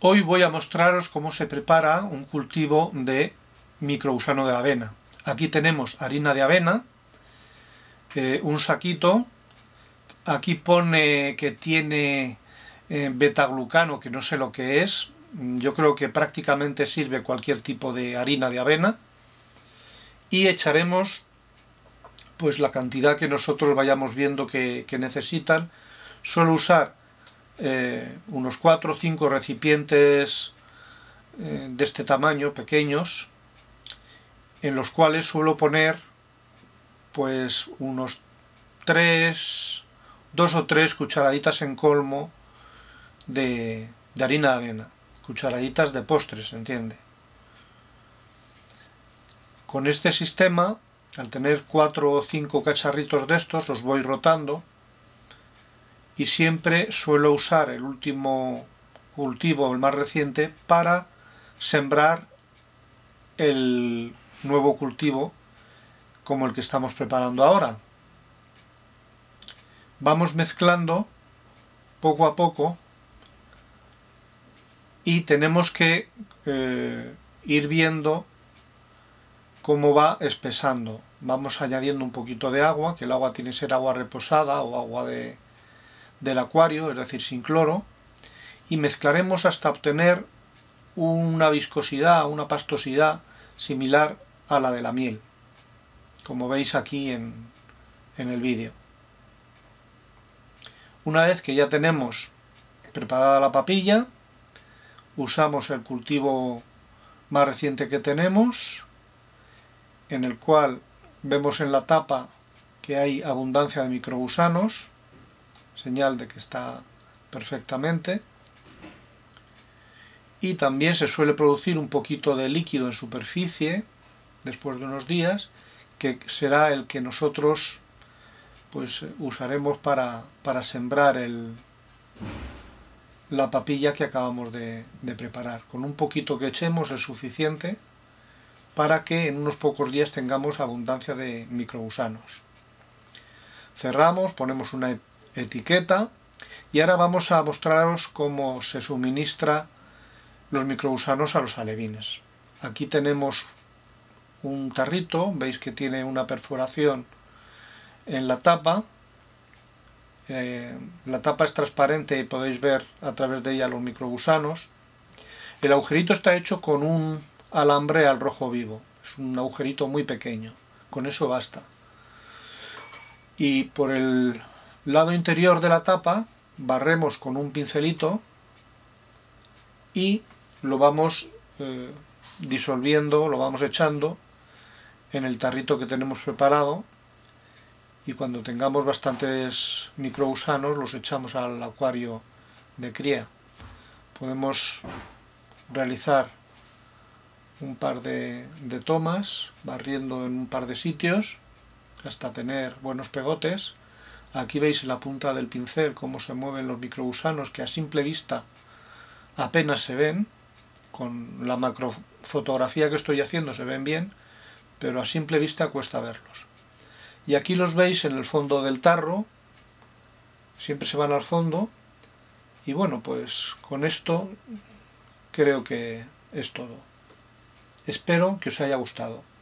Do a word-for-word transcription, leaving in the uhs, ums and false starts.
Hoy voy a mostraros cómo se prepara un cultivo de microgusano de avena. Aquí tenemos harina de avena, eh, un saquito, aquí pone que tiene eh, betaglucano, que no sé lo que es, yo creo que prácticamente sirve cualquier tipo de harina de avena, y echaremos pues la cantidad que nosotros vayamos viendo que, que necesitan. Suelo usar eh, unos cuatro o cinco recipientes eh, de este tamaño, pequeños, en los cuales suelo poner pues unos tres, dos o tres cucharaditas en colmo de, de harina de avena, cucharaditas de postres, ¿se entiende? Con este sistema, al tener cuatro o cinco cacharritos de estos, los voy rotando, y siempre suelo usar el último cultivo, el más reciente, para sembrar el nuevo cultivo como el que estamos preparando ahora. Vamos mezclando poco a poco y tenemos que eh, ir viendo cómo va espesando. Vamos añadiendo un poquito de agua, que el agua tiene que ser agua reposada o agua de, del acuario, es decir, sin cloro, y mezclaremos hasta obtener una viscosidad, una pastosidad similar a la de la miel, como veis aquí en, en el vídeo. Una vez que ya tenemos preparada la papilla, usamos el cultivo más reciente que tenemos, en el cual vemos en la tapa que hay abundancia de microgusanos, señal de que está perfectamente, y también se suele producir un poquito de líquido en superficie después de unos días, que será el que nosotros pues usaremos para, para sembrar el, la papilla que acabamos de, de preparar. Con un poquito que echemos es suficiente para que en unos pocos días tengamos abundancia de microgusanos. Cerramos, ponemos una etiqueta y ahora vamos a mostraros cómo se suministra los microgusanos a los alevines. Aquí tenemos un tarrito, veis que tiene una perforación en la tapa. Eh, la tapa es transparente y podéis ver a través de ella los microgusanos. El agujerito está hecho con un alambre al rojo vivo, es un agujerito muy pequeño, con eso basta. Y por el lado interior de la tapa barremos con un pincelito y lo vamos eh, disolviendo, lo vamos echando en el tarrito que tenemos preparado, y cuando tengamos bastantes microgusanos los echamos al acuario de cría. Podemos realizar un par de, de tomas barriendo en un par de sitios hasta tener buenos pegotes. Aquí veis en la punta del pincel cómo se mueven los microgusanos, que a simple vista apenas se ven. Con la macrofotografía que estoy haciendo se ven bien, pero a simple vista cuesta verlos. Y aquí los veis en el fondo del tarro, siempre se van al fondo, y bueno, pues con esto creo que es todo. Espero que os haya gustado.